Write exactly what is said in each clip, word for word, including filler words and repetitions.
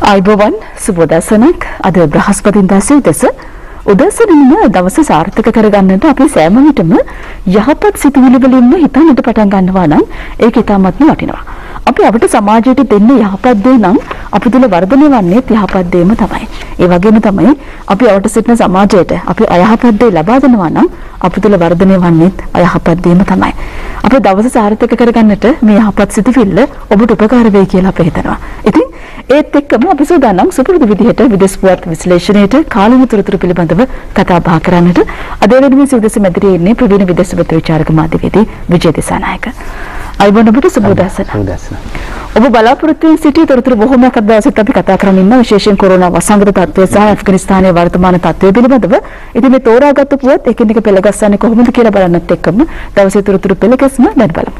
අයිබෝවන් සුබෝදසනක් අද බ්‍රහස්පතින්දා සියදස උදෑසනින්ම දවස සාර්ථක කරගන්නට අපි සෑම විටම යහපත් සිතුවිලි වලින්ම හිතන්නට පටන් ගන්නවා නම් ඒක ඉතාමත්ම වටිනවා. අපි අපිට සමාජයට දෙන්න යහපත් දේ නම් අපි තුල වර්ධනය වන්නේ යහපත් දේම තමයි. ඒ වගේම තමයි අපි අපට සිටින සමාජයට අපි අයහපත් දේ ලබා දෙනවා නම් අපි තුල වර්ධනය වන්නේ අයහපත් දේම තමයි. අපේ දවස සාර්ථක කරගන්නට මේ යහපත් සිතුවිල්ල ඔබට උපකාර වෙයි කියලා අපි හිතනවා. ඉතින් ඒත් එක්කම අපි සූදානම් සුපුරුදු විදිහට විදේශ පුවත් විශ්ලේෂණයට කාලින තොරතුරු පිළිබඳව කතා බහ කරන්නට අද වෙනදී සුදේශ මැදිරියේ ඉන්නේ ප්‍රවීණ විදේශ පත්‍ර විචාරක මාධ්‍යවේදී විජය දිසානායක. අයිබෝන් ඔබට සුබෝදෑසන. ඔබ බලාපොරොත්තු වී සිටි තොරතුරු බොහෝමයක් අද දවසේත් අපි කතා කරමින් ඉන්න විශේෂයෙන් කොරෝනා වසංගත තත්ත්වය සහ ඇෆ්ගනිස්තානයේ වර්තමාන තත්ත්වය පිළිබඳව. ඉතින් මේ තෝරාගත්තු පුවත් එකින් එක පෙළගස්සන්නේ කොහොමද කියලා බලන්නත් එක්කම දවසේ තොරතුරු පෙළගැස්ම දැන් බලමු.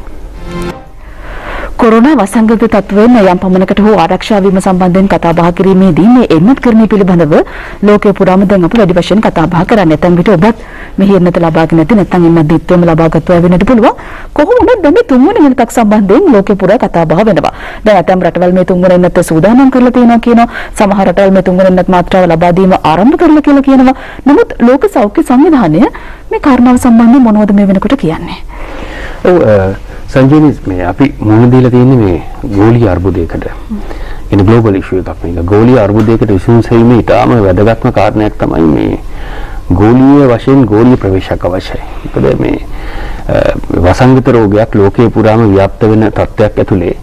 කොරෝනා වසංගත තත්ත්වයෙන් යම් පමණකට හෝ ආරක්ෂා වීම සම්බන්ධයෙන් කතා බහ කිරීමේදී මේ එන්නත් කරණය පිළිබඳව ලෝකයේ පුරාම දැන් අපි වැඩි වශයෙන් කතා බහ කරන්නේ. නැත්නම් විතර ඔබත් මෙහි එන්නත ලබාගෙන නැති නැත්නම් එන්නත් දීත්වම ලබාගත්තා වෙන්නත් පුළුවන්. කොහොම වුණත් දැන් මේ තුන්වෙනි එන්නතක් සම්බන්ධයෙන් ලෝකයේ පුරා කතා බහ වෙනවා. දැන් ඇතැම් රටවල් මේ තුන්වෙනි එන්නත සූදානම් කරලා තියෙනවා කියනවා. සමහර රටවල් මේ තුන්වෙනි එන්නත් මාත්‍රාව ලබා දීම ආරම්භ කරලා කියලා කියනවා. නමුත් ලෝක සෞඛ්‍ය සංවිධානය මේ කාරණාව සම්බන්ධයෙන් මොනවද මේ වෙනකොට කියන්නේ? ඔව් සංජීවනි මේ අපි මුහුණ දීලා තියෙන්නේ මේ ගෝලීය අර්බුදයකට. එන ග්ලෝබල් ඉෂුව එකක් මේක. ගෝලීය අර්බුදයකට විසඳුම් සෙවීමේ ඉතාම වැදගත්ම කාරණයක් තමයි මේ ගෝලීය වශයෙන් ගෝලීය ප්‍රවේශයක් අවශ්‍යයි. මොකද මේ වසංගත රෝගයක් ලෝකේ පුරාම ව්‍යාප්ත වෙන තත්ත්වයක් ඇතුලේ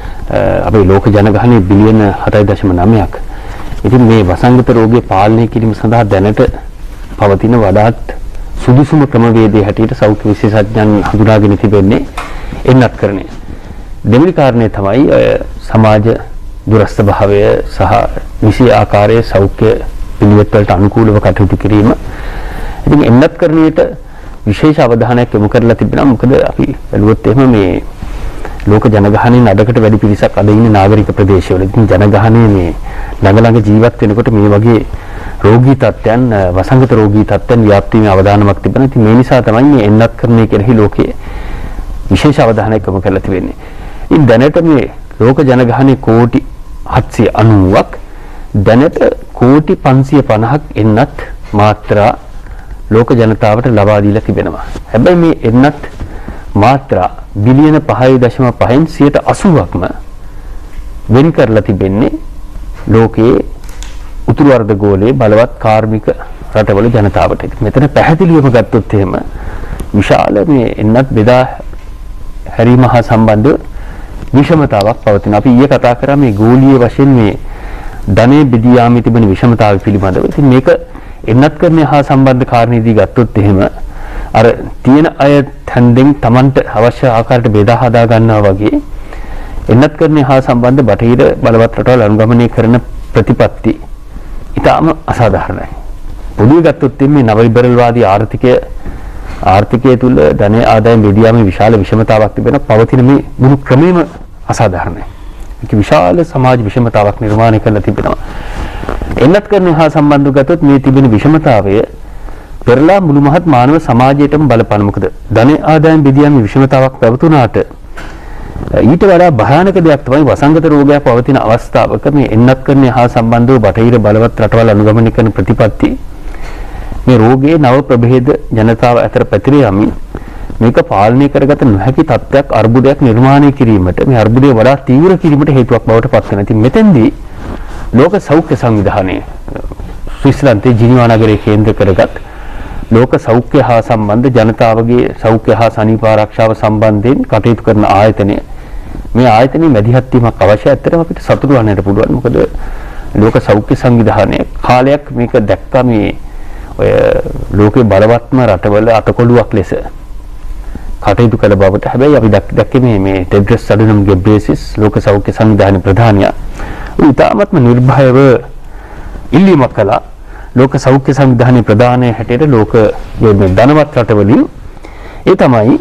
අපේ ලෝක ජනගහනය බිලියන හතයි දශම නවයක්. ඉතින් මේ වසංගත රෝගය පාලනය කිරීම සඳහා දැනට පවතින වඩාත් සුදුසුම ක්‍රමවේදයේ හැටියට සෞඛ්‍ය විශේෂඥයන් හඳුනාගෙන තිබෙන්නේ එන්නත් කරණය. දෙවෙනි කාරණය තමයි සමාජ දුරස්ථ භාවය සහ විෂය ආකාරයේ සෞඛ්‍ය පිළිවෙත් වලට අනුකූලව කටයුතු කිරීම. ඉතින් එන්නත් කරණයට විශේෂ අවධානයක් යොමු කරලා තිබෙනවා. මොකද අපි බැලුවොත් එහෙම මේ ලෝක ජනගහනයෙන් අඩකට වැඩි පිරිසක් අද ඉන්නේ නාගරික ප්‍රදේශවල. ඉතින් ජනගහනය මේ ළඟ ළඟ ජීවත් වෙනකොට මේ වගේ රෝගී තත්ත්වයන් වසංගත රෝගී තත්ත්වයන් ව්‍යාප්ත වීමේ අවදානමක් තිබෙනවා. ඉතින් මේ නිසා තමයි මේ එන්නත් කරණය කෙරෙහි ලෝකයේ විශේෂ අවධානයක් යොමු කරලා තිබෙන්නේ. ඉතින් දැනට මේ ලෝක ජනගහනය කෝටි හත්සිය අනූවක් දැනට කෝටි පන්සිය පනහක් එන්නත් මාත්‍රා ලෝක ජනතාවට ලබා දීලා තිබෙනවා. හැබැයි මේ එන්නත් මාත්‍රා බිලියන පහයි දශම පහෙන් සියයට අසූවක්ම වෙන් කරලා තිබෙන්නේ ලෝකයේ උතුරු අර්ධ ගෝලයේ බලවත් කාර්මික රටවල ජනතාවට. මෙතන පැහැදිලිවම ගත්තොත් එහෙම විශාල මේ එන්නත් බෙදා හැරීම හා සම්බන්ධ විෂමතාවක් පවතින. අපි ඊයේ කතා කරා මේ ගෝලීය වශයෙන් මේ ධනෙ බෙදී යාමේ තිබෙන විෂමතාවය පිළිබඳව. ඉතින් මේක එන්නත් කරන්නේ හා සම්බන්ධ කාරණේදී ගත්තොත් එහෙම අර තියෙන අය හන්දෙන් Tamanට අවශ්‍ය ආකාරයට බෙදා හදා ගන්නවා වගේ එන්නත් කරන්නේ හා සම්බන්ධ බටහිර බලවත් රටවල් අනුගමනය කරන ප්‍රතිපත්ති ඉතාම අසාධාරණයි. පොදුවේ ගත්තොත් මේ නව ලිබරල් වාදී ආර්ථිකය ආර්ථිකය තුල ධන ආදායම් බෙදී යාමේ විශාල විෂමතාවක් තිබෙනවා. පවතින මේ මුළු ක්‍රමයේම අසාධාරණයි. ඒක විශාල සමාජ විෂමතාවක් නිර්මාණය කරලා තිබෙනවා. එන්නත් කරන්නේ හා සම්බන්ධව ගත්තොත් මේ තිබෙන විෂමතාවය පෙරලා මුළු මහත් මානව සමාජයටම බලපාන. මොකද ධන ආදායම් බෙදී යාමේ විෂමතාවක් පැවතුනාට ඊට වඩා භයානක දෙයක් තමයි වසංගත රෝගයක් පවතින අවස්ථාවක මේ එන්නත් කරන්නේ හා සම්බන්ධව බටහිර බලවත් රටවල් අනුගමනය කරන ප්‍රතිපත්ති මේ රෝගයේ නව ප්‍රභේද ජනතාව අතර පැතිර යමින් මේක පාලනය කරගත නොහැකි තත්ත්වයක් අර්බුදයක් නිර්මාණය කිරීමට මේ අර්බුදය වඩා තීව්‍ර කිරීමට හේතුවක් බවට පත් වෙනවා. ඉතින් මෙතෙන්දී ලෝක සෞඛ්‍ය සංවිධානය ස්විස්ලන්තයේ ජිනීවා නගරයේ කේන්ද්‍ර කරගත් ලෝක සෞඛ්‍ය හා සම්බන්ධ ජනතාවගේ සෞඛ්‍ය හා සනීප ආරක්ෂාව සම්බන්ධයෙන් කටයුතු කරන ආයතනය මේ ආයතනයේ මැදිහත් වීමක් අවශ්‍යයි. ඇත්තටම අපිට සතුටු වෙන්නට පුළුවන්. මොකද ලෝක සෞඛ්‍ය සංවිධානය කාලයක් මේක දැක්කා මේ ඔය ලෝකේ බලවත්ම රටවල අතකොළුවක් ලෙස කටයුතු කළ බවට. හැබැයි අපි දැක්කේ මේ මේ ටෙඩ්‍රස් අඩනම් ගෙබ්‍රේසිස් ලෝක සෞඛ්‍ය සංවිධානයේ ප්‍රධානියා ඉතාමත්ම නිර්භයව ඉල්ලීමක් කළා ලෝක සෞඛ්‍ය සංවිධානයේ ප්‍රධානයේ හැටියට ලෝක මේ ධනවත් රටවලින්. ඒ තමයි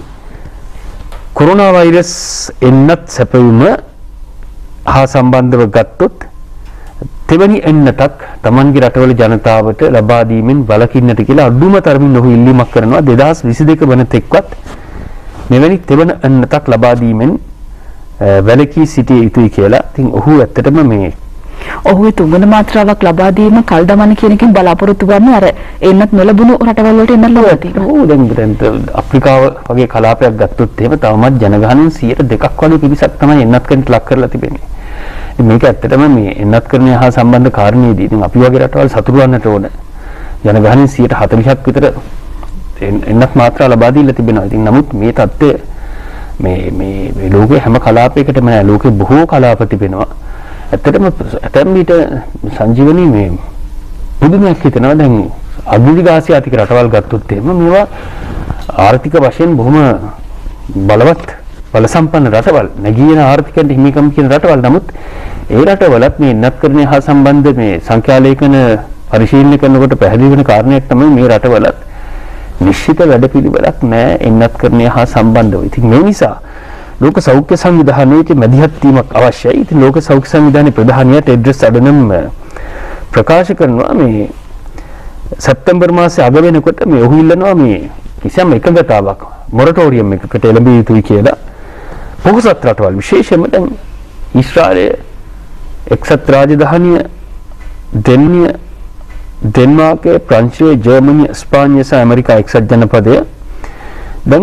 කොරෝනා වෛරස් එන්නත් සැපයුම හා සම්බන්ධව ගත්තොත් තෙවැනි එන්නතක් Tamanගේ රටවල ජනතාවට ලබා දීමෙන් වළකින්නට කියලා අඩුම තරමින් ඔහු ඉල්ලීමක් කරනවා. දෙදහස් විසි දෙක වන තෙක්වත් මෙවැනි තෙවන එන්නතක් ලබා දීමෙන් වැළකී සිටිය යුතුයි කියලා. ඉතින් ඔහු ඇත්තටම මේ ඔහුගේ තුන්වන මාත්‍රාවක් ලබා දීම කල් දමන කියන එකෙන් බලාපොරොත්තු වෙන්නේ අර එන්නත් නොලබුණු රටවල් වලට එන්නත් ලබා තියෙනවා. ඔව් දැන් දැන් අප්‍රිකාව වගේ කලාපයක් ගත්තොත් එහෙම තවමත් ජනගහනයෙන් සියයට දෙකක් වගේ පිරිසක් තමයි එන්නත් කරන්නට ලක් කරලා තිබෙන්නේ. මේක ඇත්තටම මේ එන්නත් කරණය හා සම්බන්ධ කාරණේදී ඉතින් අපි වගේ රටවල් සතුටු වෙන්නට ඕන. ජනගහනයෙන් සියයට හතළිසක් විතර එන්නත් මාත්‍රා ලබා දීලා තිබෙනවා. ඉතින් නමුත් මේ தත්ත්වය මේ මේ මේ ලෝකේ හැම කලාපයකටම නෑ. ලෝකේ බොහෝ කලාප තිබෙනවා. ඇත්තටම ඇතැම් විට සංජීවනී මේ පුදුමයක් හිතෙනවා. දැන් අග්නිගාසී ආතික රටවල් ගත්තොත් එහෙම මේවා ආර්ථික වශයෙන් බොහොම බලවත් බල සම්පන්න රටවල්. නැගීන ආර්ථිකයට හිමිකම් කියන රටවල්. නමුත් ඒ රටවලත් මේ එන්නත්කරණය හා සම්බන්ධ මේ සංඛ්‍යාලේඛන පරිශීලනය කරනකොට පැහැදිලි වෙන කාරණයක් තමයි මේ රටවලත් නිශ්චිත වැඩපිළිවෙලක් නැහැ එන්නත්කරණය හා සම්බන්ධව. ඉතින් මේ නිසා ලෝක සෞඛ්‍ය සංවිධානයේ මැදිහත් වීමක් අවශ්‍යයි. ඉතින් ලෝක සෞඛ්‍ය සංවිධානයේ ප්‍රධානියා ටෙඩ්‍රස් අඩනම් ප්‍රකාශ කරනවා මේ සැප්තැම්බර් මාසයේ අග වෙනකොට මේ ඔහු ඉල්ලනවා මේ කිසියම් එකඟතාවක් මොරටෝරියම් එකකට එළඹිය යුතුයි කියලා. පොහොසත් රටවල් විශේෂයෙන්ම දැන් ඊශ්‍රායලය, එක්සත් රාජධානිය, දෙන්නිය, ඩෙන්මාර්කය, ප්‍රංශය, ජර්මනිය, ස්පාඤ්ඤය සහ ඇමරිකා එක්සත් ජනපදය දැන්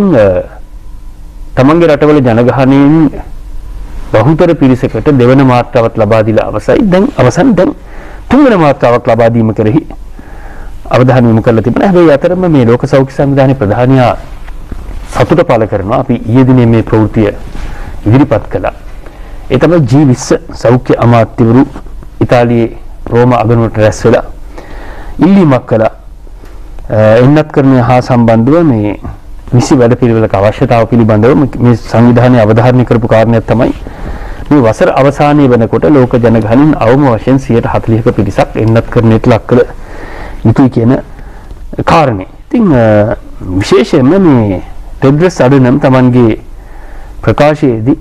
තමන්ගේ රටවල ජනගහනයෙන් බහුතර පිරිසකට දෙවන මාත්‍රාවක් ලබා දීලා අවසයි. දැන් අවසන් දැන් තුන්වන මාත්‍රාවක් ලබා දීම කෙරෙහි අවධානය යොමු කරලා තිබෙනවා. හැබැයි අතරම මේ ලෝක සෞඛ්‍ය සංවිධානයේ ප්‍රධානියා සතුට පළ කරනවා. අපි ඊයේ දිනේ මේ ප්‍රවෘත්තිය ඉදිරිපත් කළා. ඒ තමයි ජී විස්ස සෞඛ්‍ය අමාත්‍යවරු ඉතාලියේ රෝම අගනුවරට රැස් වෙලා ඉල්ලීමක් කළා. එන්නත්කරණය හා සම්බන්ධව මේ නිසි වැඩපිළිවෙලක අවශ්‍යතාව පිළිබඳව මේ සංවිධානයේ අවධාරණය කරපු කාරණයක් තමයි මේ වසර අවසානයේ වෙනකොට ලෝක ජනගහනයෙන් අවම වශයෙන් සියයට හතළිහක පිරිසක් එන්නත්කරණයට ලක් කළ යුතුයි කියන කාරණේ. ඉතින් විශේෂයෙන්ම මේ ටෙඩ්‍රස් අඩනම් තමන්ගේ ප්‍රකාශයේදී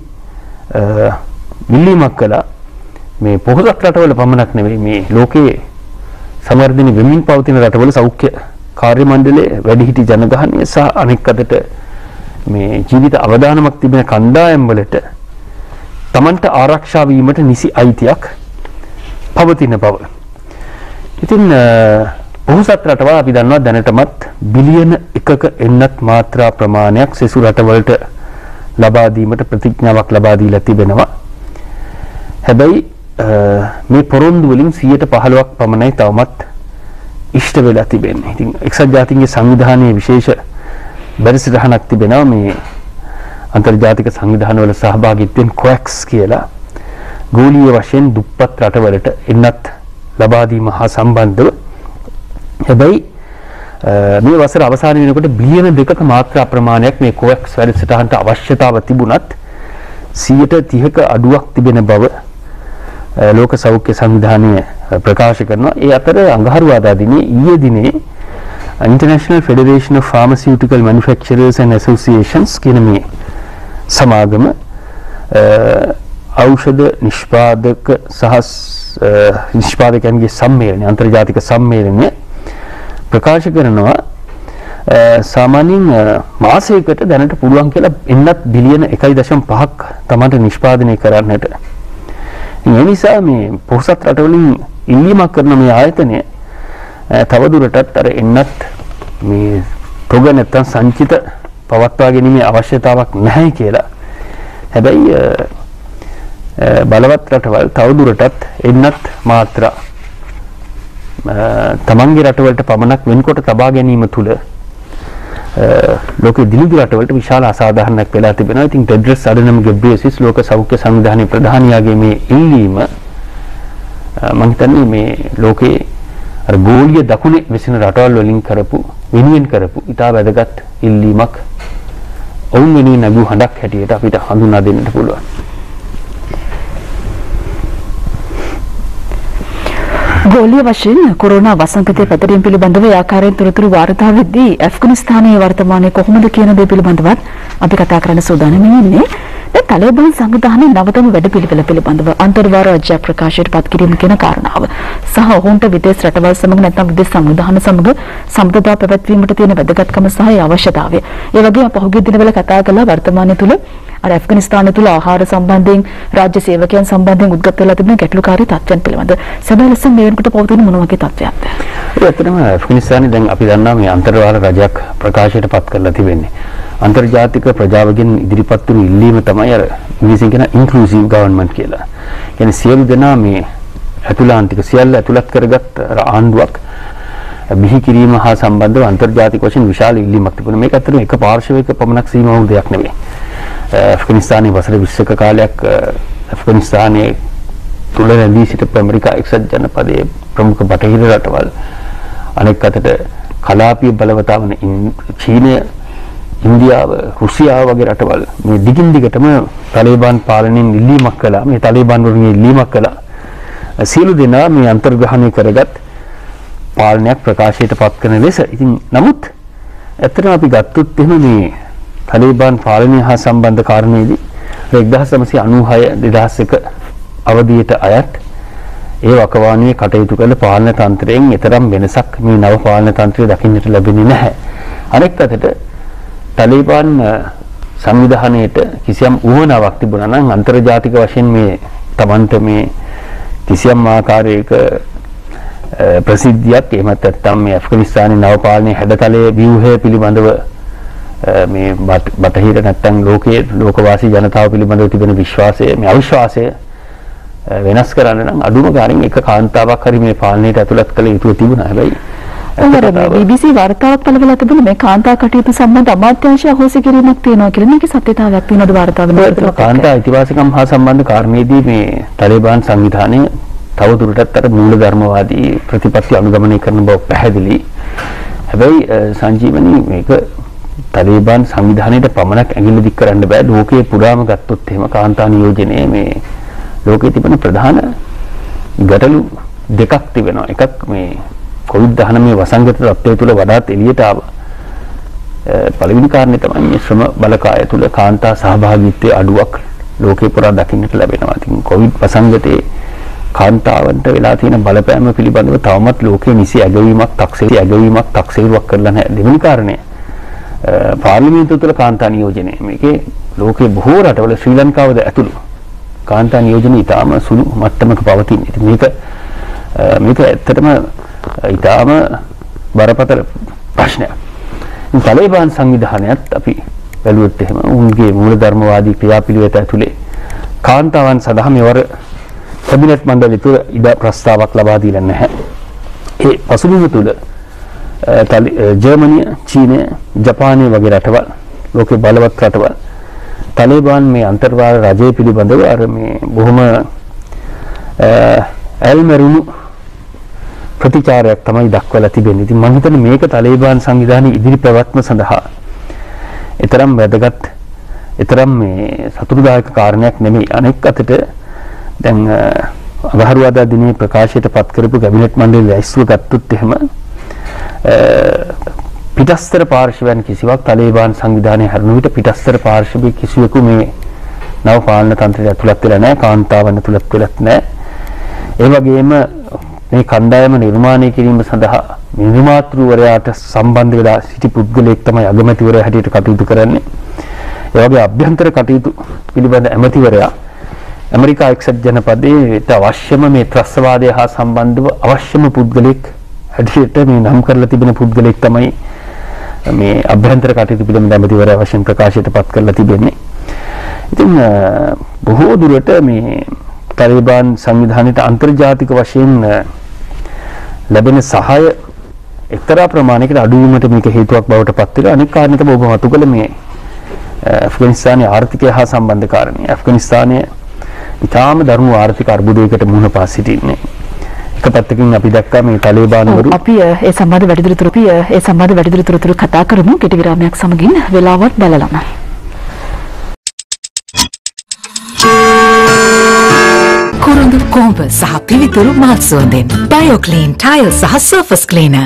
ඉල්ලීමක් කළා මේ පොහොසත් රටවල පමණක් නෙවෙයි මේ ලෝකයේ සමර්ධනය වෙමින් පවතින රටවල සෞඛ්‍ය කාර්ය මණ්ඩලයේ වැඩිහිටි ජනගහනය සහ අනෙක් අතට මේ ජීවිත අවදානමක් තිබෙන කණ්ඩායම් වලට තමන්ට ආරක්ෂා වීමට නිසි අයිතියක් පවතින බව. ඉතින් පොහොසත් රටවල් අපි දන්නවා දැනටමත් බිලියන එකක එන්නත් මාත්‍රා ප්‍රමාණයක් සෙසු රටවලට ලබා දීමට ප්‍රතිඥාවක් ලබා දීලා තිබෙනවා. හැබැයි මේ පොරොන්දු වලින් සියයට පහළොවක් පමණයි තවමත් ඉෂ්ට වෙලා තිබෙන්නේ. ඉතින් එක්සත් ජාතීන්ගේ සංවිධානයේ විශේෂ බැරිසටහනක් තිබෙනවා මේ අන්තර්ජාතික සංවිධානවල සහභාගීත්වයෙන් කොවැක්ස් කියලා ගෝලීය වශයෙන් දුප්පත් රටවලට එන්නත් ලබා දීම හා සම්බන්ධව. හැබැයි මේ වසර අවසානයේ වෙනකොට බිලියන දෙකක මාත්‍රා ප්‍රමාණයක් මේ කොවැක්ස් වැඩසටහනට අවශ්‍යතාව තිබුණත් සියයට තිහක අඩුවක් තිබෙන බව ලෝක සෞඛ්‍ය සංවිධානය ප්‍රකාශ කරනවා. ඒ අතර අඟහරුවාදා දිනේ ඊයේ දිනේ International Federation of Pharmaceutical Manufacturers and Associations කියන මේ සමාගම ඖෂධ නිෂ්පාදක සහ නිෂ්පාදකයන්ගේ සම්මේලනය අන්තර්ජාතික සම්මේලනය ප්‍රකාශ කරනවා සාමාන්‍යයෙන් මාසයකට දැනට පුළුවන් කියලා එන්නත් බිලියන එකයි දශම පහක් තමයි නිෂ්පාදනය කරන්නට. ඒ නිසා මේ පොහොසත් රටවලින් ඉල්ලීමක් කරන මේ ආයතනය තවදුරටත් අර එන්නත් මේ තොග නැත්තම් සංචිත පවත්වා ගැනීමේ අවශ්‍යතාවක් නැහැ කියලා. හැබැයි බලවත් රටවල් තවදුරටත් එන්නත් මාත්‍රා තමන්ගේ රටවලට පමණක් වෙන්කොට තබා ගැනීම තුළ ලෝකෙ දිලිදු රටවලට විශාල අසාධාරණයක් වෙලා තිබෙනවා. ඉතින් ටෙඩ්‍රස් අඩනම් ගෙබ්‍රියසිස් ලෝක සෞඛ්‍ය සංවිධානයේ ප්‍රධානියාගේ මේ ඉල්ලීම මම හිතන්නේ මේ ලෝකේ අර ගෝලීය දකුණේ වෙසෙන රටවල් වලින් කරපු වෙනුවෙන් කරපු ඉතා වැදගත් ඉල්ලීමක් ඔවුන් වෙනුවෙන් නගු හඬක් හැටියට අපිට හඳුනා දෙන්නට පුළුවන්. ගෝලීය වශයෙන් කොරෝනා වසංගතය පැතිරීම පිළිබඳව ආකාරයෙන් තොරතුරු වාර්තා වෙද්දී ඇෆ්ගනිස්තානයේ වර්තමානයේ කොහොමද කියන දේ පිළිබඳවත් අපි කතා කරන්න සූදානම් වෙන්නේ. දැන් තාලිබාන් සංවිධානයේ නවතම වැඩපිළිවෙල පිළිබඳව අන්තර්වාර රාජ්‍ය ප්‍රකාශයට පත් කිරීම කියන කාරණාව සහ ඔවුන්ට විදේශ රටවල් සමග නැත්නම් විදේශ සංවිධාන සමග සම්බන්ධතා පැවැත්වීමට තියෙන වැදගත්කම සහ අවශ්‍යතාවය. ඒ වගේම පහුගිය දිනවල කතා කළා වර්තමානයේ තුල අර ඇෆ්ගනිස්තානය තුළ ආහාර සම්බන්ධයෙන් රාජ්‍ය සේවකයන් සම්බන්ධයෙන් උද්ගත වෙලා තිබෙන ගැටලුකාරී තත්ත්වයන් පිළිබඳ සැබෑ ලෙසම මේ වෙනකොට පවතින මොන වගේ තත්ත්වයක්ද? ඇත්තටම ඇෆ්ගනිස්තානයේ දැන් අපි දන්නවා මේ අන්තර්වාල රජයක් ප්‍රකාශයට පත් කරලා තිබෙන්නේ. අන්තර්ජාතික ප්‍රජාවගෙන් ඉදිරිපත් වූ ඉල්ලීම තමයි අර ඉංග්‍රීසියෙන් කියන ඉන්ක්ලූසිව් ගවර්න්මන්ට් කියලා. කියන්නේ සියලු දෙනා මේ අතුලාන්තික සියල්ල ඇතුළත් කරගත් ආණ්ඩුවක් බිහි කිරීම හා සම්බන්ධව අන්තර්ජාතික වශයෙන් විශාල ඉල්ලීමක් තිබුණා. මේක ඇත්තටම එක පාර්ශවයක පමණක් සීමා වූ දෙයක් නෙවෙයි. ඇෆ්ගනිස්තානයේ වසර විස්සක කාලයක් ඇෆ්ගනිස්තානයේ තුල රැඳී සිටපු ඇමරිකා එක්සත් ජනපදයේ ප්‍රමුඛ බටහිර රටවල් අනෙක් අතට කලාපීය බලවතා වන චීනය, ඉන්දියාව, රුසියාව වගේ රටවල් මේ දිගින් දිගටම තාලිබාන් පාලනයෙන් ඉල්ලීමක් කළා. මේ තාලිබාන් වරුන් ඉල්ලීමක් කළා. සියලු දෙනා මේ අන්තර්ග්‍රහණය කරගත් පාලනයක් ප්‍රකාශයට පත් කරන ලෙස. ඉතින් නමුත් ඇත්තටම අපි ගත්තොත් එහෙම මේ තාලිබාන් පාලනය හා සම්බන්ධ කාරණේදී එක්දාස් නවසිය අනූහය දෙදහස් එක අවධියට අයත් ඒ වකවානුවේ කටයුතු කළ පාලන තන්ත්‍රයෙන් ඊතරම් වෙනසක් මේ නව පාලන තන්ත්‍රය දකින්නට ලැබෙන්නේ නැහැ. අනෙක් අතට තාලිබාන් සංවිධානයේට කිසියම් උවමනාවක් තිබුණා නම් අන්තර්ජාතික වශයෙන් මේ Tamanට මේ කිසියම් ආකාරයක ප්‍රසිද්ධියක් එහෙමත් නැත්නම් මේ ඇෆ්ගනිස්තානයේ නව පාලනයේ හැඩතලයේ ව්‍යුහය පිළිබඳව මේ බටහිර නැත්නම් ලෝකයේ ලෝකවාසී ජනතාව පිළිබඳව තිබෙන විශ්වාසය මේ අවිශ්වාසය වෙනස් කරන්න නම් අඩුම ගාණින් එක කාන්තාවක් හරි මේ පාලනයට ඇතුළත් කළ යුතු තිබුණා. හැබැයි බී බී සී වාර්තාවක් පළවලා තිබුණේ මේ කාන්තා කටයුතු සම්බන්ධ අමාත්‍යාංශය අහෝසි කිරීමක් තියෙනවා කියලා. මේකේ සත්‍යතාවයක් තියෙනවද වාර්තාව වෙනකොට? කාන්තා අයිතිවාසිකම් හා සම්බන්ධ කාරණේදී මේ තාලිබාන් සංවිධානය තව දුරටත් අර මූලධර්මවාදී ප්‍රතිපත්ති අනුගමනය කරන බව පැහැදිලි. හැබැයි සංජීවනී මේක තාලිබාන් සංවිධානයට පමණක් ඇඟිලි දික් කරන්න බෑ. ලෝකයේ පුරාම ගත්තොත් එහෙම කාන්තා නියෝජනයේ මේ ලෝකයේ තිබෙන ප්‍රධාන ගැටලු දෙකක් තිබෙනවා. එකක් මේ කොවිඩ් දහනවය වසංගත තත්ත්වය තුළ වඩාත් එළියට ආව පළවෙනි කාරණේ තමයි මේ ශ්‍රම බලකාය තුළ කාන්තා සහභාගීත්වයේ අඩුවක් ලෝකේ පුරා දකින්නට ලැබෙනවා. ඉතින් කොවිඩ් වසංගතයේ කාන්තාවන්ට වෙලා තියෙන බලපෑම පිළිබඳව තවමත් ලෝකයේ නිසි ඇගවීමක්, තක්සේරු ඇගවීමක්, තක්සේරුවක් කරලා නැහැ. දෙවෙනි කාරණය පාර්ලිමේන්තුව තුළ කාන්තා නියෝජනය. මේකේ ලෝකයේ බොහෝ රටවල ශ්‍රී ලංකාවද ඇතුළු කාන්තා නියෝජන ඉතාම සුළු මට්ටමක පවතින. ඉතින් මේක මේක ඇත්තටම ඉතාම බරපතල ප්‍රශ්නයක්. තාලිබාන් සංවිධානයත් අපි බැලුවොත් එහෙම උන්ගේ මූලධර්මවාදී ක්‍රියාපිළිවෙත ඇතුලේ කාන්තාවන් සඳහා මෙවර කැබිනට් මණ්ඩලය තුළ ඉඩ ප්‍රස්තාවක් ලබා දීලා නැහැ. ඒ පසුබිම තුළ ජර්මනිය, චීනය, ජපානය වගේ රටවල් ලෝකේ බලවත් රටවල් තාලිබාන් මේ අන්තර්වාද රජය පිළිබඳව අර මේ බොහොම ඇල්මරුණු ප්‍රතිචාරයක් තමයි දක්වලා තිබෙන්නේ. ඉතින් මම හිතන්නේ මේක තාලිබාන් සංවිධානයේ ඉදිරි පැවැත්ම සඳහා ඊතරම් වැදගත්, ඊතරම් මේ සතුටුදායක කාරණයක් නෙමෙයි. අනෙක් අතට දැන් අගහරුවාදා දිනේ ප්‍රකාශයට පත් කරපු කැබිනට් මණ්ඩලයේ ඇස්ව ගත්තොත් එහෙම පිටස්තර පාර්ශවයන් කිසිවක් තාලිබාන් සංවිධානයේ හැරුණු විට පිටස්තර පාර්ශවයේ කිසිවෙකු මේ නව පාලන තන්ත්‍රයට ඇතුළත් වෙලා නැහැ. කාන්තාවන් ඇතුළත් වෙලත් නැහැ. ඒ වගේම මේ කණ්ඩායම නිර්මාණය කිරීම සඳහා නිර්මාතෘවරයාට සම්බන්ධ වෙලා සිටි පුද්ගලයෙක් තමයි අගමැතිවරයා හැටියට කටයුතු කරන්නේ. ඒ වගේ අභ්‍යන්තර කටයුතු පිළිබඳ ඇමතිවරයා ඇමරිකා එක්සත් ජනපදයේ අවශ්‍යම මේ ත්‍රස්තවාදය හා සම්බන්ධව අවශ්‍යම පුද්ගලෙක් හැටියට මේ නම් කරලා තිබෙන පුද්ගලෙක් තමයි මේ අභ්‍යන්තර කටයුතු පිළිබඳ ඇමතිවරයා වශයෙන් ප්‍රකාශයට පත් කරලා තිබෙන්නේ. ඉතින් බොහෝ දුරට මේ තාලිබාන් සංවිධානයට අන්තර්ජාතික වශයෙන් ලැබෙන සහාය එක්තරා ප්‍රමාණයකට අඩු වීමට මේක හේතුවක් බවට පත් වෙනවා. අනෙක් කාරණේ තමයි ඔබ මතු කළ මේ ඇෆ්ගනිස්තානයේ ආර්ථිකය හා සම්බන්ධ කාරණේ. ඇෆ්ගනිස්තානයේ ඉතාම දරුණු ආර්ථික අර්බුදයකට මුහුණ පා සිටින්නේ. එක පැත්තකින් අපි දැක්කා මේ තාලිබාන් වරු අපි ඒ සම්බන්ධ වැඩිදුර තුරු ඒ සම්බන්ධ වැඩිදුර තුරු කතා කරමු. කෙටි විරාමයක් සමගින් වෙලාවත් බලලම. කුරුඳු කොඹ සහ පිවිතුරු මාත් සුවඳෙන් බයෝක්ලීන් ටයිල් සහ සර්ෆස් ක්ලීනර්.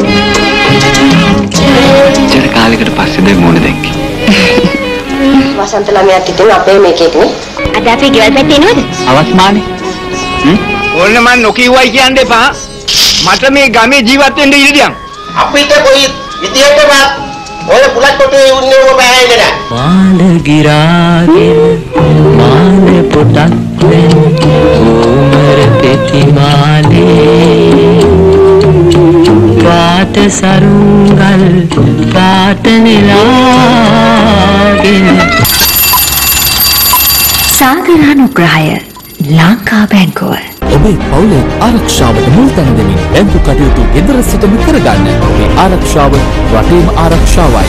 කාලයකට පස්සේ දැන් මොන දැක්කේ? වසන්ත ළමයාත් ඉතින් අපේ මේකේනේ. අද අපි ගෙවල් පැත්තේ නේද? අවස්මානේ. හ්ම්? ඕන්න මන් නොකියුවයි කියන්න එපා. මට මේ ගමේ ජීවත් වෙන්න ඉඩ දියන්. අපිට කොයි විදියටවත් ඔය පුලත් කොටේ උන්නේ ඔබ බෑන්නේ නෑ. මාන ගිරාගෙන මාන පොටක් වෙන උමර පෙතිමාලේ පාට සරුංගල් පාට නෙලාගෙන සාගරානුග්‍රහය ලංකා බැංකුව ඔබේ පවුලේ ආරක්ෂාවට මුල් තැන දෙමින් බැංකු කටයුතු ගෙදර සිටම කරගන්න. මේ ආරක්ෂාව රටේම ආරක්ෂාවයි.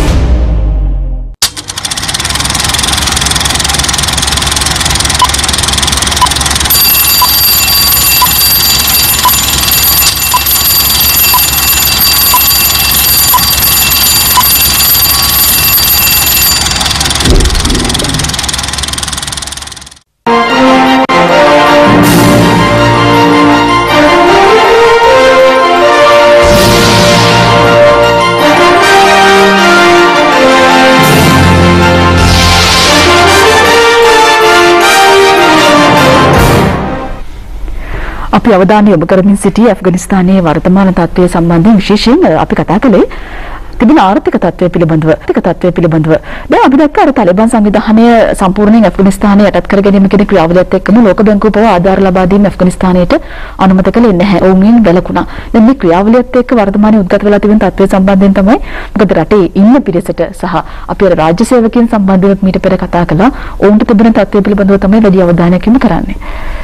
අපි අවධානය යොමු කරමින් සිටි ඇෆ්ගනිස්තානයේ වර්තමාන තත්ත්වය සම්බන්ධයෙන් විශේෂයෙන් අපි කතා කළේ තිබෙන ආර්ථික තත්ත්වය පිළිබඳව. ආර්ථික තත්ත්වය පිළිබඳව. දැන් අපි දැක්ක අර තාලිබාන් සංවිධානය සම්පූර්ණයෙන් ඇෆ්ගනිස්තානය යටත් කර ගැනීම කියන ක්‍රියාවලියත් එක්කම ලෝක බැංකුව පවා ආධාර ලබා දීම ඇෆ්ගනිස්තානයට අනුමත කළේ නැහැ. ඔවුන්ගෙන් වැළකුණා. දැන් මේ ක්‍රියාවලියත් එක්ක වර්තමානයේ උද්ගත වෙලා තිබෙන තත්ත්වය සම්බන්ධයෙන් තමයි මොකද රටේ ඉන්න පිරිසට සහ අපි අර රාජ්‍ය සේවකයන් සම්බන්ධව මීට පෙර කතා කළා. ඔවුන්ට තිබෙන තත්ත්වය පිළිබඳව තමයි වැඩි අවධානයක් යොමු කරන්නේ.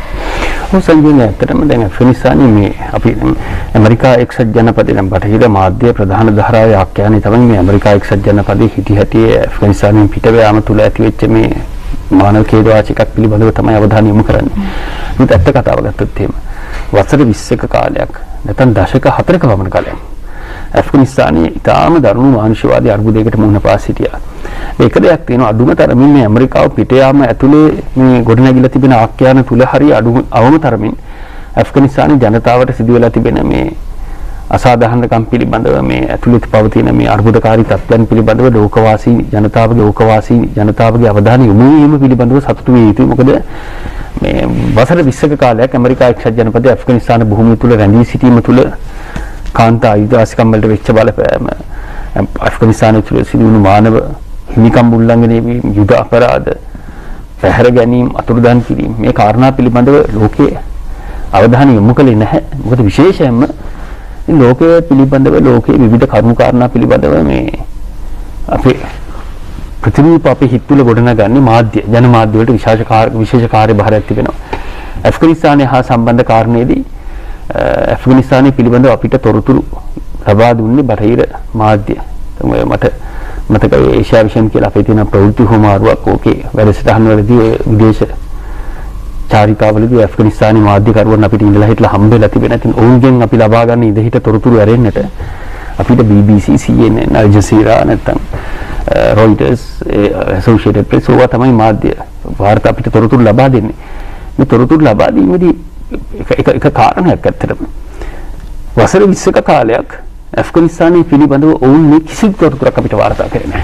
සංජීවන ඇත්තටම දැන් ඇෆ්ගනිස්තානයේ මේ අපි ඇමරිකා එක්සත් ජනපදයේ නම් බටහිර මාධ්‍ය ප්‍රධාන ධාරාවේ ආඛ්‍යානය තමයි මේ ඇමරිකා එක්සත් ජනපදයේ හිටි හැටියේ ඇෆ්ගනිස්තානයෙන් පිටව යාම තුල ඇති වෙච්ච මේ මානව ඛේදවාචකයක් පිළිබඳව තමයි අවධානය යොමු කරන්නේ. මුත් ඇත්ත කතාව ගත්තොත් එහෙම වසර විස්සක කාලයක් නැත්නම් දශක හතරක වමන කාලයක් ඇෆ්ගනිස්තානයේ ඉතාම දරුණු මානුෂිකවාදී අර්බුදයකට මුහුණ පා සිටියා. මේක දෙයක් තියෙනවා අඩුම තරමින් මේ ඇමරිකාව පිට යාම ඇතුලේ මේ ගොඩනැගිලා තිබෙන ආඛ්‍යාන තුල හරි අඩු අවම තරමින් ඇෆ්ගනිස්තානයේ ජනතාවට සිදු වෙලා තිබෙන මේ අසාධාරණකම් පිළිබඳව මේ ඇතුළත පවතින මේ අර්බුදකාරී තත්ත්වයන් පිළිබඳව ලෝකවාසී ජනතාවගේ ලෝකවාසී ජනතාවගේ අවධානය යොමු වීම පිළිබඳව සතුටු විය යුතුයි. මොකද මේ වසර විස්සක කාලයක් ඇමරිකා එක්සත් ජනපදයේ ඇෆ්ගනිස්තාන භූමිය තුල රැඳී සිටීම තුල කාන්තා ආයුධාසිකම් වලට වෙච්ච බලපෑම ඇෆ්ගනිස්තානයේ තුල සිදුවුණු මානව හිමිකම් උල්ලංඝනය වීම යුද අපරාධ පැහැර ගැනීම අතුරුදහන් කිරීම මේ කාරණා පිළිබඳව ලෝකයේ අවධානය යොමු කළේ නැහැ. මොකද විශේෂයෙන්ම ලෝකයේ පිළිබඳව ලෝකයේ විවිධ කරුණු කාරණා පිළිබඳව මේ අපේ ප්‍රතිරූප අපේ හිත තුළ ගොඩනගන්නේ මාධ්‍ය ජන මාධ්‍ය වලට විශේෂ විශේෂ කාර්යභාරයක් තිබෙනවා. ඇෆ්ගනිස්තානයේ හා සම්බන්ධ කාරණේදී ඇෆ්ගනිස්තානයේ පිළිබඳව අපිට තොරතුරු ලබා දුන්නේ බටහිර මාධ්‍ය. මට මතකයි ඒෂියා විෂන් කියලා අපේ තියෙන ප්‍රවෘත්ති හොමාරුවක් ඕකේ වැඩසටහන් වලදී විදේශ චාරිකාවලදී ඇෆ්ගනිස්තානයේ මාධ්‍යකරුවන් අපිට ඉඳලා හිටලා හම්බෙලා තිබෙන. ඉතින් ඔවුන්ගෙන් අපි ලබා ගන්න ඉඳහිට තොරතුරු ඇරෙන්නට අපිට B B C, C N N, Al Jazeera නැත්නම් Reuters, Associated Press ඕවා තමයි මාධ්‍ය වාර්තා අපිට තොරතුරු ලබා දෙන්නේ. මේ තොරතුරු ලබා දීමේදී එක එක කාරණයක් ඇත්තටම වසර විස්සක කාලයක් ඇෆ්ගනිස්තානයේ පිළිබඳව ඔවුන් මේ කිසිදු තොරතුරක් අපිට වාර්තා කරේ නැහැ.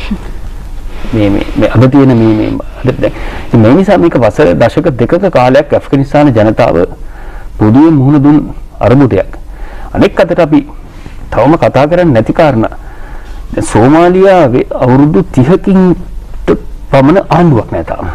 මේ මේ මේ අද තියෙන මේ මේ දැන් මේ නිසා මේක වසර දශක දෙකක කාලයක් ඇෆ්ගනිස්තාන ජනතාව පොදුවේ මුහුණ දුන් අරමුදයක්. අනෙක් අතට අපි තවම කතා කරන්නේ නැති කාරණා. දැන් සෝමාලියාවේ අවුරුදු තිහකින් පමණ ආණ්ඩුවක් නැහැ තාම.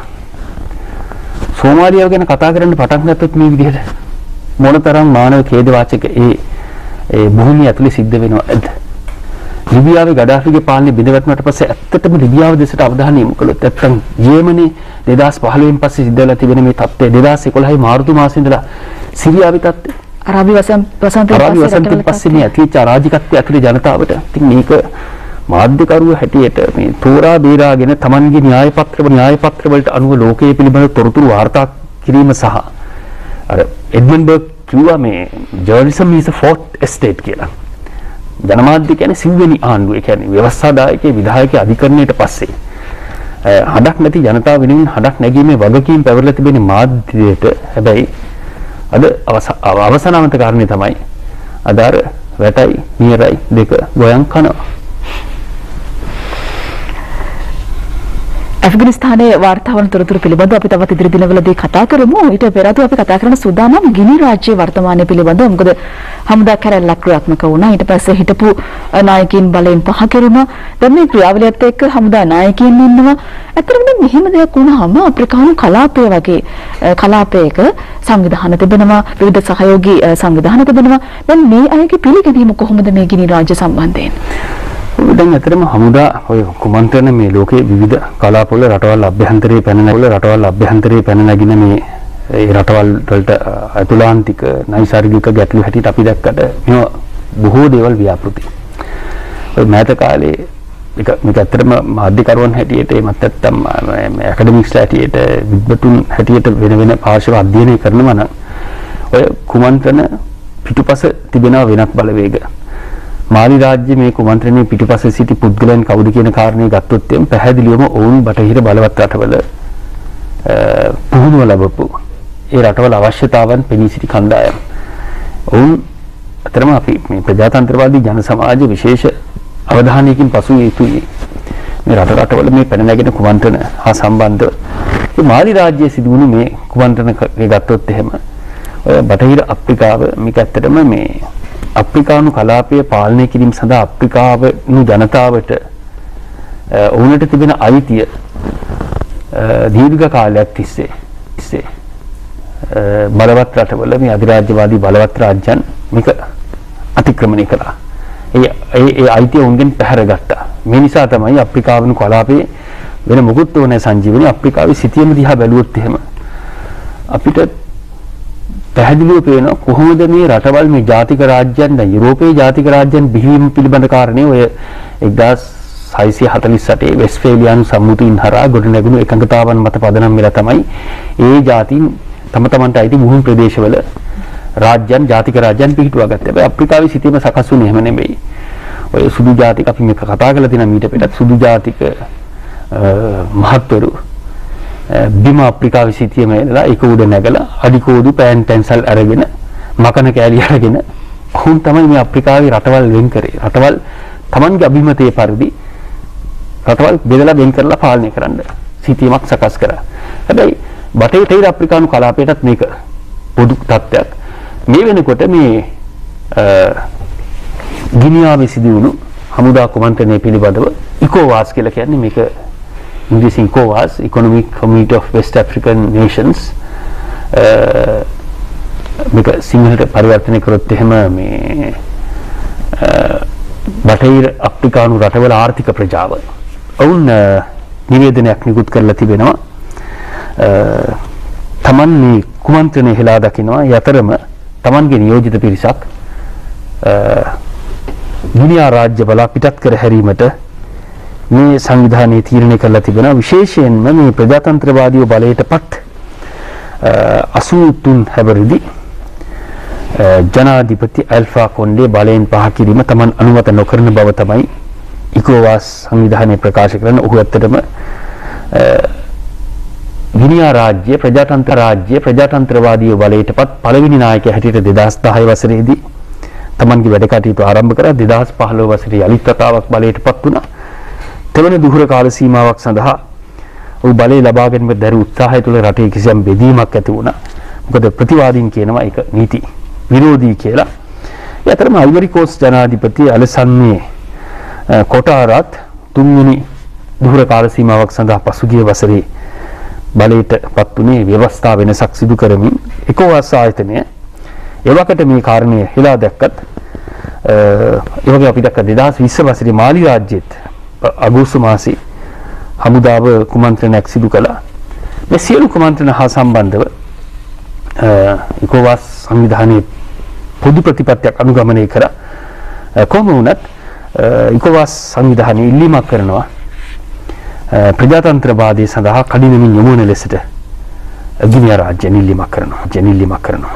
සෝමාලියාව ගැන කතා කරන්න පටන් ගත්තොත් මේ විදිහට මොනතරම් මානව ඛේදවාචක ඒ ඒ භූමිය ඇතුලේ සිද්ධ වෙනවද? ලිබියාවේ ගඩාෆිගේ පාලනය බිඳවැටුණාට පස්සේ ඇත්තටම ලිබියාව දෙසට අවධානය යොමු කළොත් නැත්නම් යේමනේ දෙදාස් පහළොවෙන් පස්සේ සිද්ධ වෙලා තිබෙන මේ තත්ත්වය දෙදාස් එකොළහේ මාර්තු මාසයේ ඉඳලා සිරියාවේ තත්ත්වය අරාබි වසන්තයෙන් අරාබි වසන්තයෙන් පස්සේ මේ ඇතිවෙච්ච අරාජිකත්වය ඇතුලේ ජනතාවට ඉතින් මේක මාධ්‍යකරුවෝ හැටියට මේ තෝරා බේරාගෙන Tamanගේ න්‍යාය පත්‍ර න්‍යාය පත්‍ර වලට අනුව ලෝකයේ පිළිබඳ තොරතුරු වාර්තා කිරීම සහ අර එඩ්මන්බර්ග් කිව්වා මේ journalism is a fourth estate කියලා. ජනමාධ්‍ය කියන්නේ සිව්වෙනි ආණ්ඩුව. ඒ කියන්නේ ව්‍යවස්ථාදායකයේ විධායකයේ අධිකරණයට පස්සේ හඩක් නැති ජනතාව වෙනුවෙන් හඩක් නැගීමේ වගකීම් පැවරලා තිබෙන මාධ්‍යයට හැබැයි අද අවසනාවන්ත කාරණේ තමයි අදාර වැටයි නියරයි දෙක ගොයන් කනවා. ඇෆ්ගනිස්තානයේ වාර්තාවන තොරතුරු පිළිබඳව අපි තවත් ඉදිරි දිනවලදී කතා කරමු. ඊට පෙර ආතුව අපි කතා කරන සූදානම් ගිනි රාජ්‍යයේ වර්තමානයේ පිළිබඳව. මොකද හමුදා කැරැල්ලක් ක්‍රියාත්මක වුණා. ඊට පස්සේ හිටපු නායකයින් බලයෙන් පහ කෙරුණා. දැන් මේ ක්‍රියාවලියත් එක්ක හමුදා නායකයින් ඉන්නවා. ඇත්තටම දැන් මෙහෙම දෙයක් වුණාම අප්‍රිකානු කලාපය වගේ කලාපයක සංවිධාන තිබෙනවා, විවිධ සහයෝගී සංවිධාන තිබෙනවා. දැන් මේ අයගේ පිළිගැනීම කොහොමද මේ ගිනි රාජ්‍ය සම්බන්ධයෙන්? දැන් ඇත්තටම හමුදා ඔය කුමන්ත්‍රණ මේ ලෝකයේ විවිධ කලාපවල රටවල් අභ්‍යන්තරයේ පැන නැගින රටවල් අභ්‍යන්තරයේ පැන නැගින මේ ඒ රටවල් වලට අතුලාන්තික නයිසර්ගික ගැටලු හැටියට අපි දැක්කට මේ බොහෝ දේවල් ව්‍යාපෘති. ඔය මෑත කාලේ මේක මේක ඇත්තටම මාධ්‍යකරුවන් හැටියට එමත් නැත්තම් ඇකඩමික්ස්ලා හැටියට විද්වතුන් හැටියට වෙන වෙන පාර්ශ්ව අධ්‍යයනය කරනවා නම් ඔය කුමන්ත්‍රණ පිටුපස තිබෙන වෙනත් බලවේග මාලි රාජ්‍ය මේ කුමන්ත්‍රණයේ පිටුපසේ සිටි පුද්ගලයන් කවුද කියන කාරණේ ගත්තොත් එම් පැහැදිලිවම ඔවුන් බටහිර බලවත් රටවල පුහුණුව ලැබපු ඒ රටවල අවශ්‍යතාවන් පෙනී සිටි කණ්ඩායම්. ඔවුන් අතරම අපි මේ ප්‍රජාතන්ත්‍රවාදී ජන සමාජ විශේෂ අවධානයකින් පසු යුතුයි මේ රට රටවල මේ පැන නැගෙන කුමන්ත්‍රණ හා සම්බන්ධව. මේ මාලි රාජ්‍යයේ සිදුවුණු මේ කුමන්ත්‍රණ ගත්තොත් එහෙම ඔය බටහිර අප්‍රිකාව මේක ඇත්තටම මේ අප්‍රිකානු කලාපය පාලනය කිරීම සඳහා අප්‍රිකානු ජනතාවට ඔවුන්ට තිබෙන අයිතිය දීර්ඝ කාලයක් තිස්සේ තිස්සේ බලවත් රටවල මේ අධිරාජ්‍යවාදී බලවත් රාජ්‍යයන් මේක අතික්‍රමණය කළා. ඒ ඒ අයිතිය උන්ගෙන් පැහැරගත්තා. මේ නිසා තමයි අප්‍රිකානු කලාපයේ වෙන මොකුත් ඕනේ සංජීවනි අප්‍රිකාවේ සිටියම දිහා බැලුවොත් එහෙම අපිට පැහැදිලිව පේන කොහොමද මේ රටවල් මේ ජාතික රාජ්‍යයන් දැන් යුරෝපයේ ජාතික රාජ්‍යයන් බිහිවීම පිළිබඳ කාරණේ ඔය එක්දාස් හයසිය හතළිස් අටේ වෙස්ට්ෆේලියානු සම්මුතියින් හරහා ගොඩනැගුණු එකඟතාවන් මත පදනම් වෙලා තමයි ඒ ජාතීන් තම තමන්ට අයිති මුහුණු ප්‍රදේශවල රාජ්‍යයන් ජාතික රාජ්‍යයන් පිහිටුවා ගත්තා. හැබැයි අප්‍රිකාවේ සිටීම සකස් වුණේ එහෙම නෙමෙයි. ඔය සුදු ජාතික අපි මේක කතා කරලා තියෙනවා මීට පෙරත් සුදු ජාතික මහත්වරු බිම අප්‍රිකාවේ සිටියම එලා ඒක උඩ නැගලා අඩිකෝදු පෑන් ටෙන්සල් අරගෙන මකන කෑලි අරගෙන ඔවුන් තමයි මේ අප්‍රිකාවේ රටවල් වෙන් කරේ. රටවල් Tamanගේ අභිමතයේ පරිදි රටවල් බෙදලා වෙන් කරලා පාලනය කරන්න සිටීමක් සකස් කරා. හැබැයි බටහිර අප්‍රිකානු කලාපයටත් මේක පොදු තත්ත්වයක්. මේ වෙනකොට මේ ගිනියාවේ සිදුවුණු හමුදා කුමන්ත්‍රණය පිළිබඳව ඉකෝවාස් කියලා කියන්නේ මේක ඉංග්‍රීසියෙන් ECOWAS Economic Community of West African Nations මේක සිංහලට පරිවර්තනය කරොත් එහෙම මේ බටහිර අප්‍රිකානු රටවල ආර්ථික ප්‍රජාව ඔවුන් නිවේදනයක් නිකුත් කරලා තිබෙනවා. තමන් මේ කුමන්ත්‍රණය හෙලා දකිනවා. ඒ අතරම තමන්ගේ නියෝජිත පිරිසක් ගිනියා රාජ්‍ය බලා පිටත් කර හැරීමට මේ සංවිධානයේ තීරණය කරලා තිබෙනවා. විශේෂයෙන්ම මේ ප්‍රජාතන්ත්‍රවාදීව බලයටපත් අසූ තුන් හැවිරිදි ජනාධිපති ඇල්ෆා කොන්ඩේ බලයෙන් පහ කිරීම තමන් අනුමත නොකරන බව තමයි ඉකෝවාස් සංවිධානය ප්‍රකාශ කරන. ඔහු ඇත්තටම ගිනියා රාජ්‍ය ප්‍රජාතන්ත්‍ර රාජ්‍ය ප්‍රජාතන්ත්‍රවාදීව බලයටපත් පළවෙනි නායකයා හැටියට දෙදහස් දහය වසරේදී තමන්ගේ වැඩ කටයුතු ආරම්භ කරා. දෙදහස් පහළොව වසරේ යලිත් වතාවක් බලයටපත් වුණා. තෙවන දුහුර කාල සීමාවක් සඳහා ඔහු බලය ලබා ගැනීමට දැරු උත්සාහය තුළ රටේ කිසියම් බෙදීමක් ඇති වුණා. මොකද ප්‍රතිවාදීන් කියනවා ඒක නීති විරෝධී කියලා. ඒ අතරම අයිවරි කෝස්ට් ජනාධිපති අලෙසන්නේ කොටාරත් තුන්වෙනි දුහුර කාල සීමාවක් සඳහා පසුගිය වසරේ බලයට පත් වුණේ ව්‍යවස්ථා වෙනසක් සිදු කරමින් ECOWAS ආයතනය එවකට මේ කාරණය හෙලා දැක්කත් ඒ වගේ අපි දැක්ක දෙදහස් විස්ස වසරේ මාලි රාජ්‍යයේත් අගෝස්තු මාසයේ හමුදාව කුමන්ත්‍රණයක් සිදු කළා. මේ සියලු කුමන්ත්‍රණ හා සම්බන්ධව ECOWAS සංවිධානයේ පොදු ප්‍රතිපත්තියක් අනුගමනය කරා. කොහොම වුණත් ECOWAS සංවිධානය ඉල්ලීමක් කරනවා ප්‍රජාතන්ත්‍රවාදයේ සඳහා කඩිනමින් යොමු වන ලෙසට ගිනියා රාජ්‍ය ඉල්ලීමක් කරනවා. ඉල්ලීමක් කරනවා.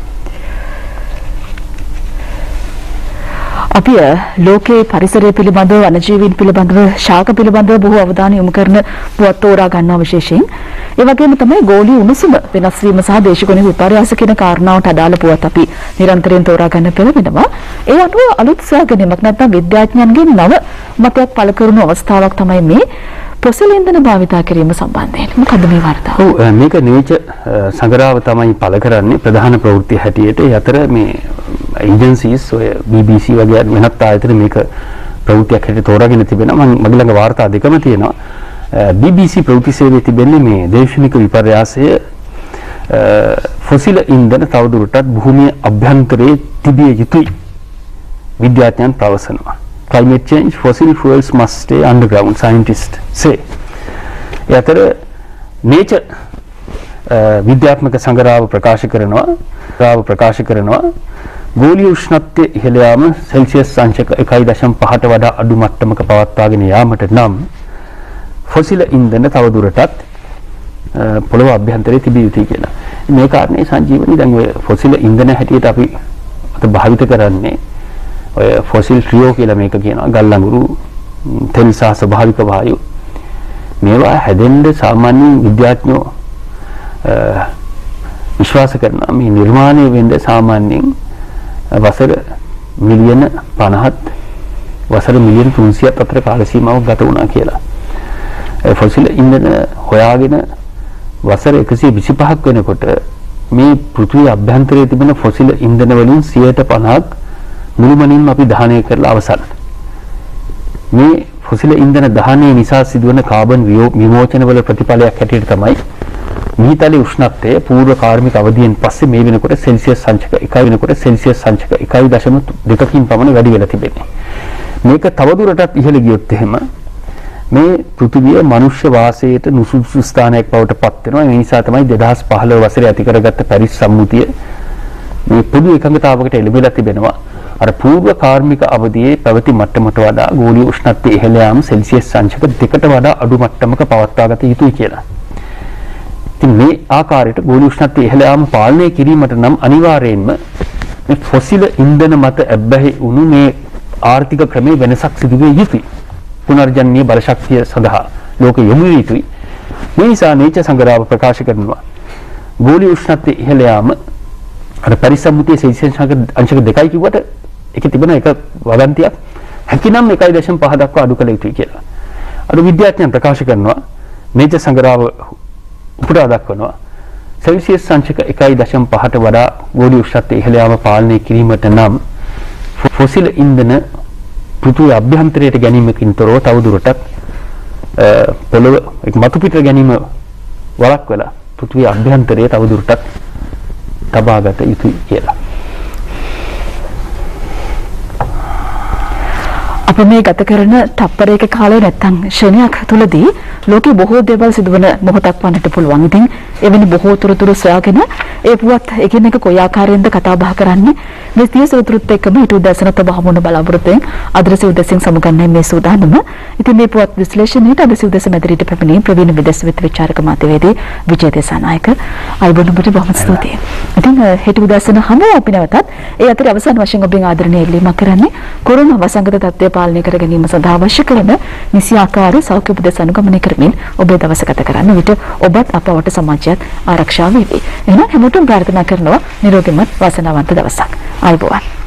අපි ලෝකයේ පරිසරය පිළිබඳව වනජීවීන් පිළිබඳව ශාක පිළිබඳව බොහෝ අවධානය යොමු කරන පුවත් තෝරා ගන්නවා විශේෂයෙන්. ඒ වගේම තමයි ගෝලීය උණුසුම වෙනස් වීම සහ දේශගුණික විපර්යාස කියන කාරණාවට අදාළ පුවත් අපි නිරන්තරයෙන් තෝරා ගන්න පෙළඹෙනවා. ඒ අනුව අලුත් සොයාගැනීමක් නැත්නම් විද්‍යාඥයන්ගේ නව මතයක් පළ කරන අවස්ථාවක් තමයි මේ පොසිල් ඉන්ධන භාවිතා කිරීම සම්බන්ධයෙන් මොකද මේ වාර්තාව? ඔව් මේක නේචර් සංග්‍රහව තමයි පළ කරන්නේ ප්‍රධාන ප්‍රවෘත්ති හැටියට. ඒ අතර මේ ඒජන්සීස් ඔය B B C වගේ වෙනත් ආයතන මේක ප්‍රවෘත්තියක් හැටියට තෝරාගෙන තිබෙනවා. මම මගේ ළඟ වාර්තා දෙකම තියෙනවා. B B C ප්‍රවෘත්ති සේවයේ තිබෙන්නේ මේ දේශනික විපර්යාසය ෆොසිල ඉන්ධන තවදුරටත් භූමිය අභ්‍යන්තරයේ තිබිය යුතුයි විද්‍යාඥයන් ප්‍රවසනවා. Climate change, fossil fuels must stay underground, scientists say. ඒ අතර nature විද්‍යාත්මක සංග්‍රහව ප්‍රකාශ කරනවා සංග්‍රහව ප්‍රකාශ කරනවා ගෝලීය උෂ්ණත්වය ඉහළ යාම සෙල්සියස් අංශක එකයි දශම පහට වඩා අඩු මට්ටමක පවත්වාගෙන යාමට නම් ෆොසිල ඉන්ධන තවදුරටත් පොළොව අභ්‍යන්තරයේ තිබිය යුතුයි කියලා. මේ කාරණේ සංජීවනි දැන් ඔය ෆොසිල ඉන්ධන හැටියට අපි අත භාවිත කරන්නේ ඔය ෆොසිල් ට්‍රියෝ කියලා මේක කියනවා. ගල් අඟුරු, තෙල් සහ ස්වභාවික වායු. මේවා හැදෙන්න සාමාන්‍ය විද්‍යාඥයෝ විශ්වාස කරනවා මේ නිර්මාණය වෙන්න සාමාන්‍යයෙන් වසර මිලියන පනහත් වසර මිලියන තුන්සියයක් අතර කාල සීමාවක් ගත වුණා කියලා. ෆොසිල් ඉන්ධන හොයාගෙන වසර එකසිය විසිපහක් වෙනකොට මේ පෘථිවි අභ්‍යන්තරයේ තිබෙන ෆොසිල් ඉන්ධන වලින් සියයට පනහක් මුළුමනින්ම අපි දහනය කරලා අවසන්. මේ ෆොසිල් ඉන්ධන දහනය නිසා සිදුවන කාබන් විමෝචන වල ප්‍රතිඵලයක් හැටියට තමයි මීතලයේ උෂ්ණත්වය පූර්ව කාර්මික අවධියෙන් පස්සේ මේ වෙනකොට සෙල්සියස් සංචක එකයි වෙනකොට සෙල්සියස් සංචක එකයි දශම දෙකකින් පමණ වැඩි වෙලා තිබෙන්නේ. මේක තවදුරටත් ඉහළ ගියොත් එහෙම මේ පෘථිවිය මනුෂ්‍ය වාසයට නුසුදුසු ස්ථානයක් බවට පත් වෙනවා. ඒ නිසා තමයි දෙදහස් පහළොව වසරේ ඇති කරගත්ත පැරිස් සම්මුතිය මේ පොදු එකඟතාවකට එළඹිලා තිබෙනවා. අර පූර්ව කාර්මික අවධියේ පැවති මට්ටමට වඩා ගෝලීය උෂ්ණත්වය ඉහළ යාම සෙල්සියස් සංචක දෙකට වඩා අඩු මට්ටමක පවත්වාගත යුතුයි කියලා. ඉතින් මේ ආකාරයට ගෝලීය උෂ්ණත්වය ඉහළ යාම පාලනය කිරීමට නම් අනිවාර්යයෙන්ම මේ ෆොසිල ඉන්ධන මත ඇබ්බැහි වුණු මේ ආර්ථික ක්‍රමයේ වෙනසක් සිදු විය යුතුයි. පුනර්ජනනීය බලශක්තිය සඳහා ලෝක යොමු විය යුතුයි. මේ නිසා නේචර් සංග්‍රහව ප්‍රකාශ කරනවා ගෝලීය උෂ්ණත්වය ඉහළ යාම අර පැරිස් සම්මුතියේ සෙල්සියස් අංශක දෙකයි කිව්වට ඒකේ තිබෙන එක වගන්තියක් හැකිනම් එකයි දශම පහ දක්වා අඩු කළ යුතුයි කියලා. අර විද්‍යාඥයන් ප්‍රකාශ කරනවා නේචර් සංග්‍රහව උපුටා දක්වනවා සෙල්සියස් අංශක එකයි දශම පහට වඩා ගෝලීය උෂ්ණත්වය ඉහළ යාම පාලනය කිරීමට නම් ෆොසිල් ඉන්ධන පෘථිවි අභ්‍යන්තරයට ගැනීමකින් තොරව තවදුරටත් පොළොව මතු පිට ගැනීම වළක්වලා පෘථිවි අභ්‍යන්තරයේ තවදුරටත් තබාගත යුතුයි කියලා. අප මේ ගත කරන තප්පරයක කාලය නැත්තම් ශ්‍රේණියක් තුලදී ලෝකේ බොහෝ දේවල් සිදුවන මොහොතක් වන්නට පුළුවන්. ඉතින් එවැනි බොහෝ තොරතුරු සොයාගෙන ඒ පුවත් එකිනෙක කොයි ආකාරයෙන්ද කතා බහ කරන්නේ මේ තිය සූත්‍රත් එක්කම ඊට උදැසනත බහමුණ බලාපොරොත්තුෙන් අදරසි උදැසින් සමුගන්නේ මේ සූදානම. ඉතින් මේ පුවත් විශ්ලේෂණයට අදරසි උදැස මැදිරියට පැමිණි ප්‍රවීණ විදේශ විචාරක මාධ්‍යවේදී විජය දේශනායක අයිබෝනුඹට බොහොම ස්තුතියි. ඉතින් හෙට උදැසන හැම අපි නැවතත් ඒ අතර අවසන් වශයෙන් ඔබෙන් ආදරණීය ඉල්ලීමක් කරන්නේ කොරෝනා වසංගත තත්ත්වය පාලනය කර ගැනීම සඳහා අවශ්‍ය කරන නිසි ආකාර සෞඛ්‍ය උපදෙස් අනුගමනය කරමින් ඔබේ දවස ගත කරන්න විට ඔබත් අපවට සමාජයත් ආරක්ෂා වේවි. එහෙනම් හැමෝටම ප්‍රාර්ථනා කරනවා නිරෝගීමත් වාසනාවන්ත දවසක්. ආයුබෝවන්.